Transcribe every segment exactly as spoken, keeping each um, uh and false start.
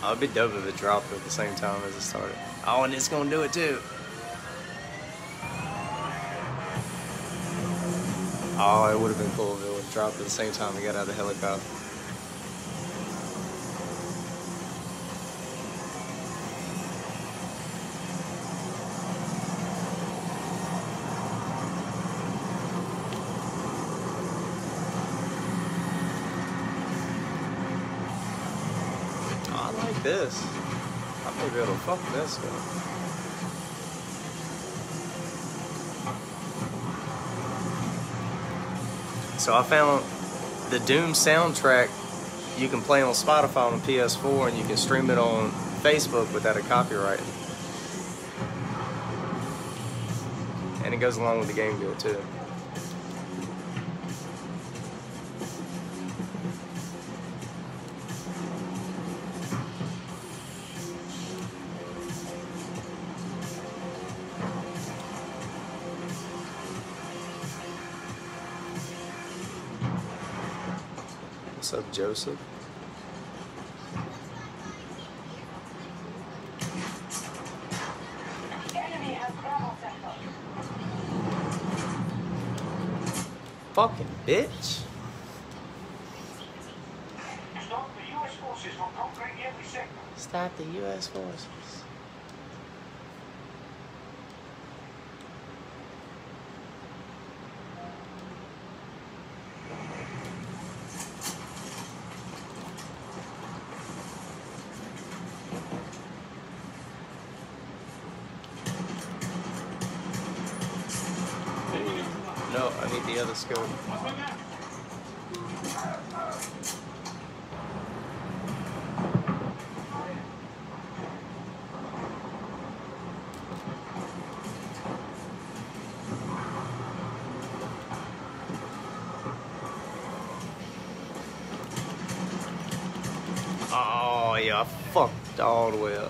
Oh, it'd be dope if it dropped at the same time as it started. Oh, and it's gonna do it too. Oh, it would have been cool if it would have dropped at the same time we got out of the helicopter. Oh, I like this. I may be able to fuck this guy. So I found the Doom soundtrack you can play on Spotify on P S four, and you can stream it on Facebook without a copyright. And it goes along with the game good too. What's up, Joseph? Fucking bitch. Stop the U S forces from conquering every sector. Stop the U S forces. No, I need the other scope. Oh yeah, I fucked all the way up.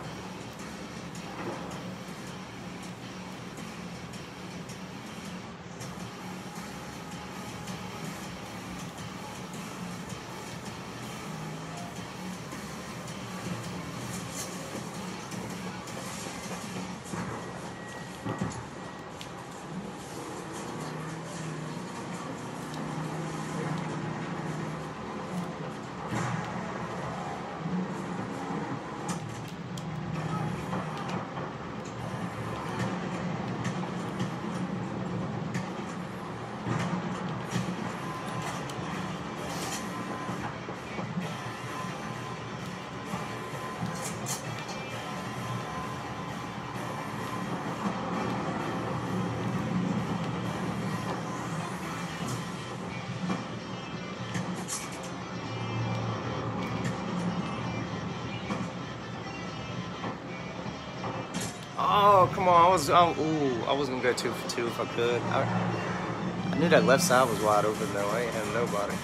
Oh, come on. I was, oh, ooh, I was going to go two for two if I could. I, I knew that left side was wide open, though. I ain't had nobody.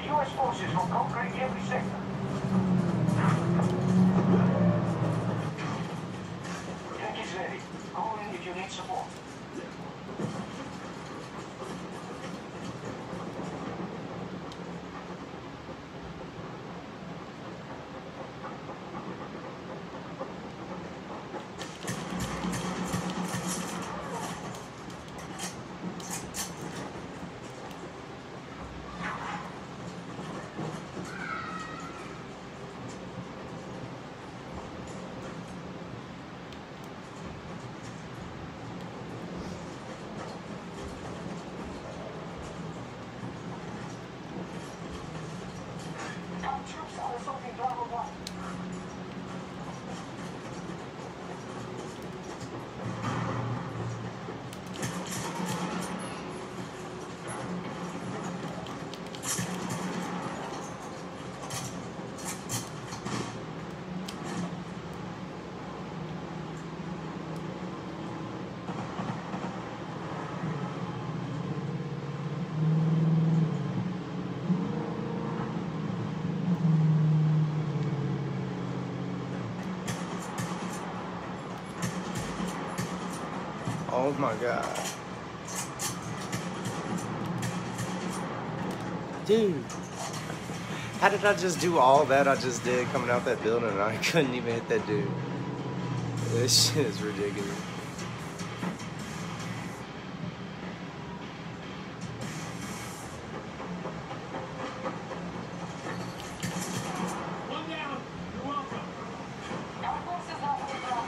U S forces will conquer every sector. Tank is ready. Call in if you need support. Troops are assaulting Bravo one. Oh my god. Dude. How did I just do all that I just did coming out that building and I couldn't even hit that dude? This shit is ridiculous. One down. You're welcome. Our forces are on the ground.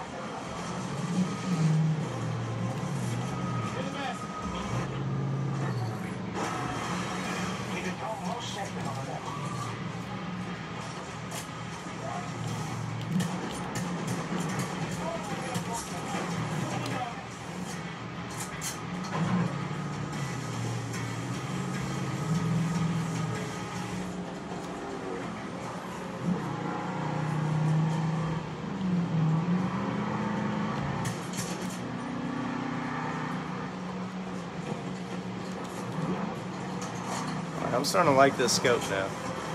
Get the best. We control most sectors on the left. I'm starting to like this scope now.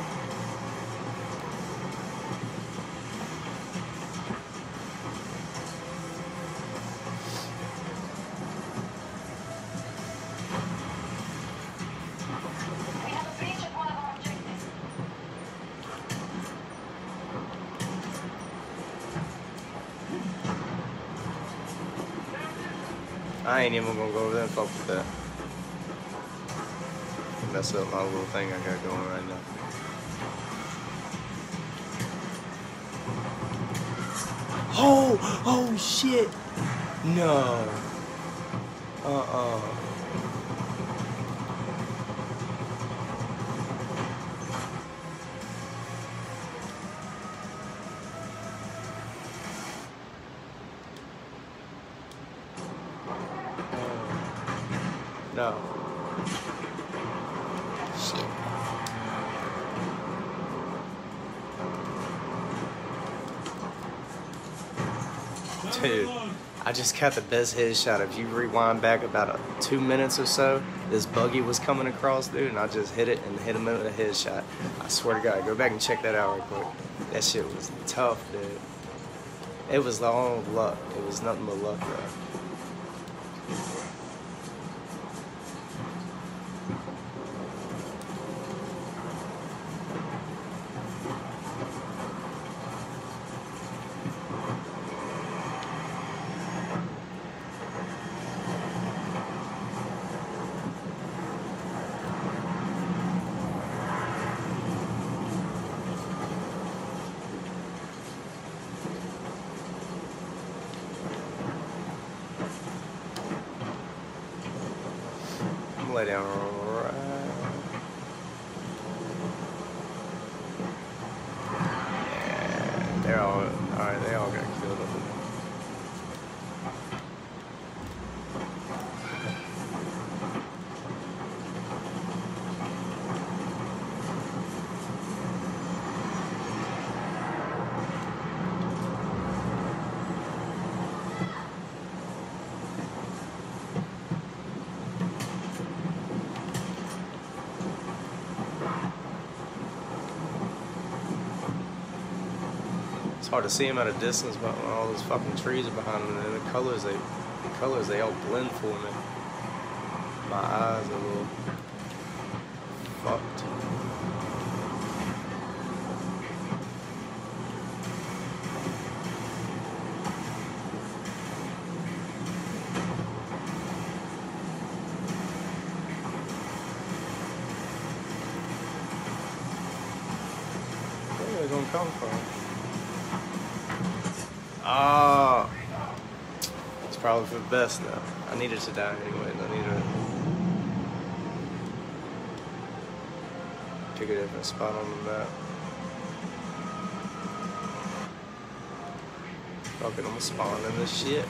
We have a breach at one of our objectives. I ain't even gonna go over there and fuck with that. Mess up my little thing I got going right now. Oh! Oh shit! No. Uh-uh. No. Shit. Dude, I just got the best headshot. If you rewind back about a, two minutes or so, this buggy was coming across, dude, and I just hit it and hit him with a headshot. I swear to God, go back and check that out real quick. That shit was tough, dude. It was all luck. It was nothing but luck, bro. Lay down right. Yeah, they're all alright, they all got killed up in there. hard to see him at a distance, but when all those fucking trees are behind him, and the colors they, the colors they all blend for me. My eyes are a little fucked. Where are they gonna come from? Ah, oh, it's probably for the best though. I needed to die anyways. I need to pick a different spot on the map. Fuck it, I'm gonna spawn in this shit.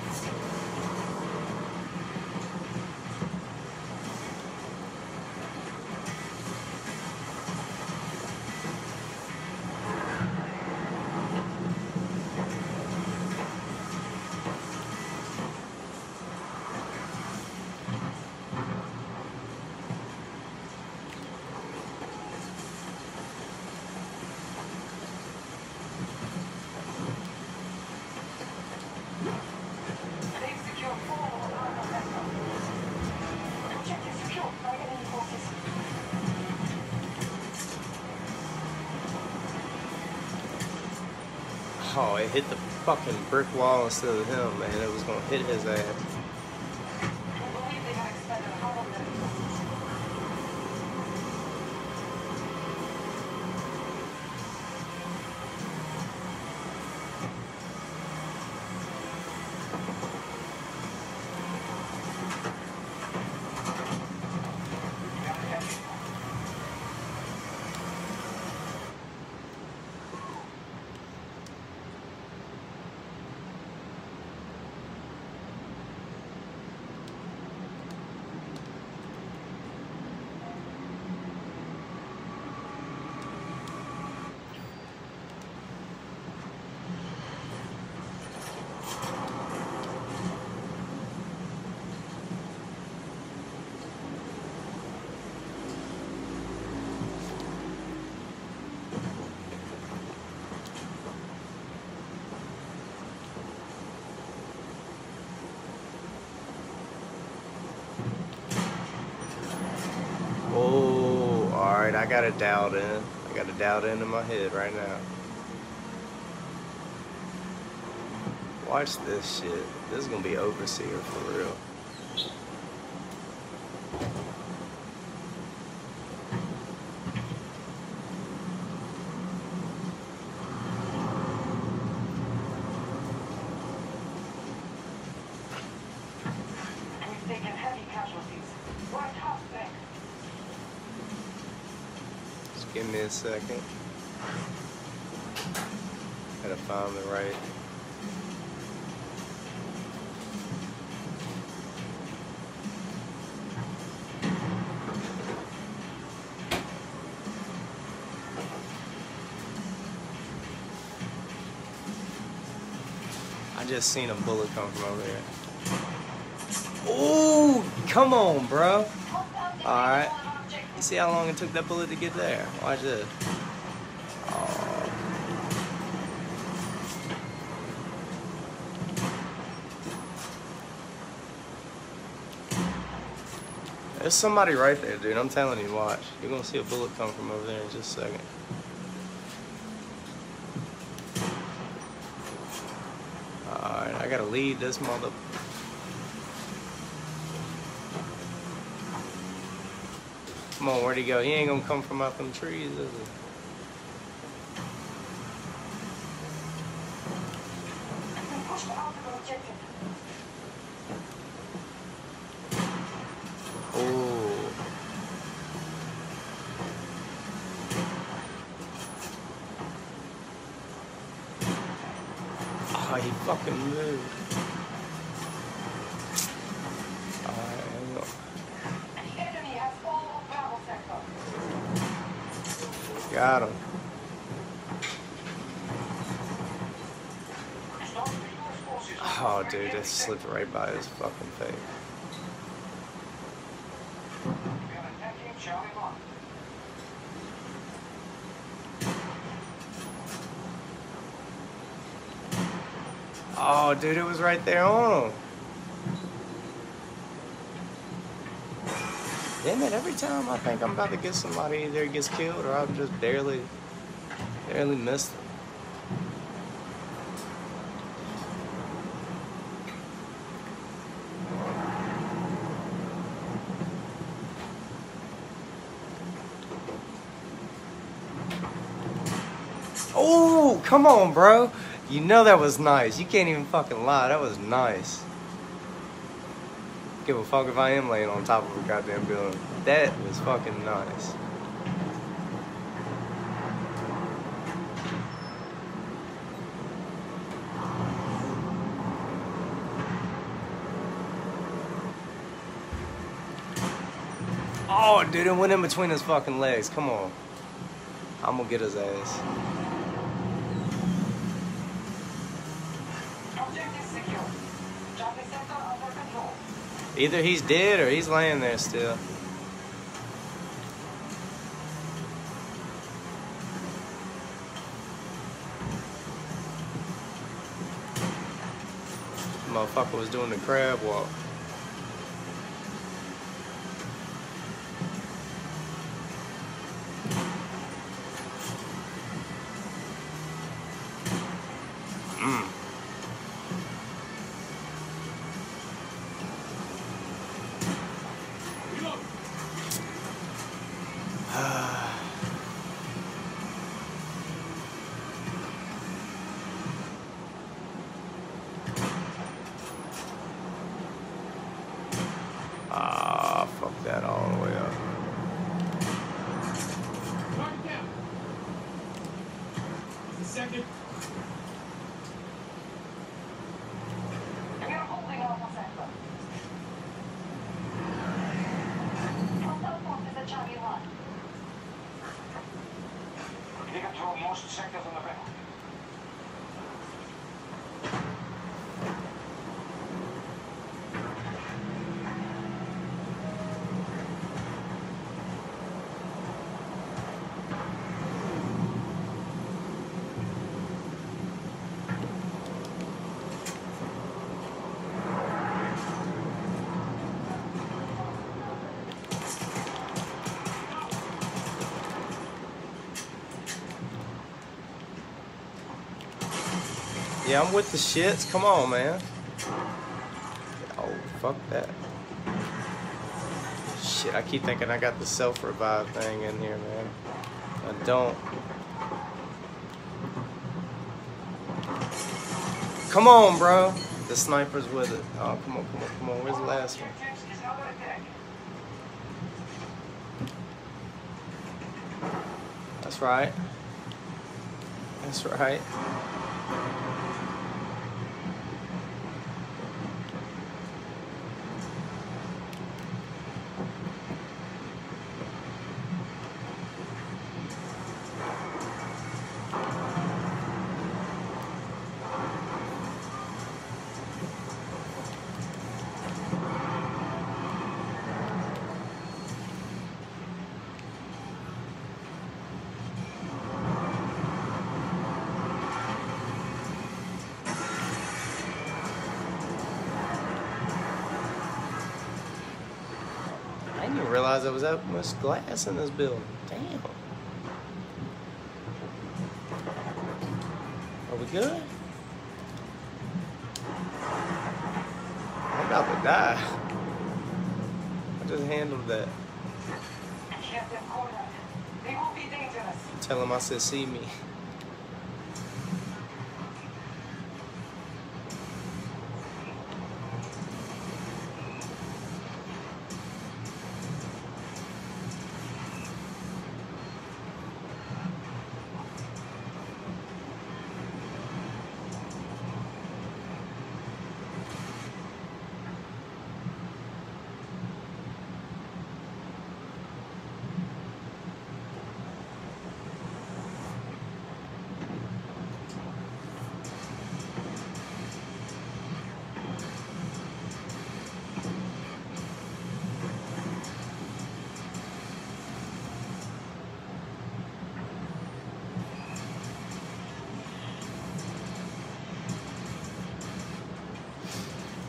Oh, it hit the fucking brick wall instead of him, man. It was gonna hit his ass. Oh, alright, I got it dialed in. I got it dialed into my head right now. Watch this shit. This is gonna be Overseer for real. We've taken heavy casualties. We're half back. Just give me a second. Gotta find the right. I just seen a bullet come from over here. Ooh, come on, bro. Alright. You see how long it took that bullet to get there? Watch this. Oh. There's somebody right there, dude. I'm telling you, watch. You're gonna see a bullet come from over there in just a second. Alright, I gotta lead this mother. Come on, where'd he go? He ain't gonna come from out them trees, is he? Pushed out the objective. Oh. Oh, he fucking moved. Alright, hang on. The enemy has all of Bravo sector. Got him. Oh, dude, it slipped right by his fucking face. We are attacking Charlie one. Oh, dude, it was right there on him. Damn it, every time I think I'm about to get somebody, either it gets killed or I've just barely, barely missed them. Oh, come on, bro. You know that was nice. You can't even fucking lie. That was nice. Give a fuck if I am laying on top of a goddamn building. That was fucking nice. Oh, dude, it went in between his fucking legs. Come on. I'm gonna get his ass. Objective secure. Shopping center under control. Either he's dead or he's laying there still. Motherfucker was doing the crab walk. Mm. Ah, fuck that all the way up. Second. We are holding Alpha Center. Hostile forces at Charlie one. We control most sectors on the map. Yeah, I'm with the shits. Come on, man. Oh, fuck that. Shit, I keep thinking I got the self-revive thing in here, man. I don't. Come on, bro. The sniper's with it. Oh, come on, come on, come on. Where's the last one? Objectives is under attack. That's right. That's right. I didn't even realize there was that much glass in this building. Damn. Are we good? I'm about to die. I just handled that. Get them cornered. They will be dangerous. Tell him I said see me.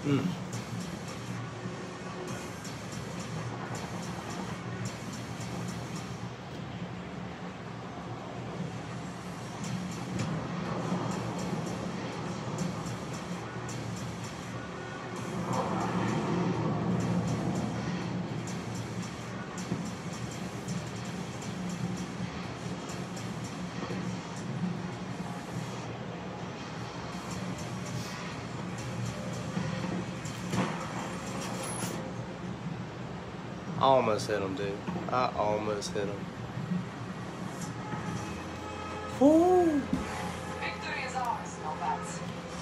Mm. I almost hit him, dude. I almost hit him. Woo! Victory is ours, no bats.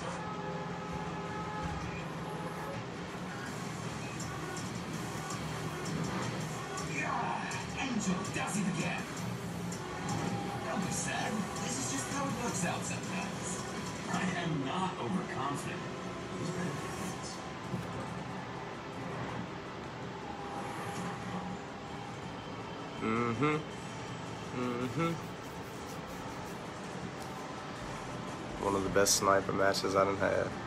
Yeah, Angel does it again. Don't be sad. This is just how it works out sometimes. I am not overconfident. Who's better than this? Mm-hmm. Mm-hmm. One of the best sniper matches I done had.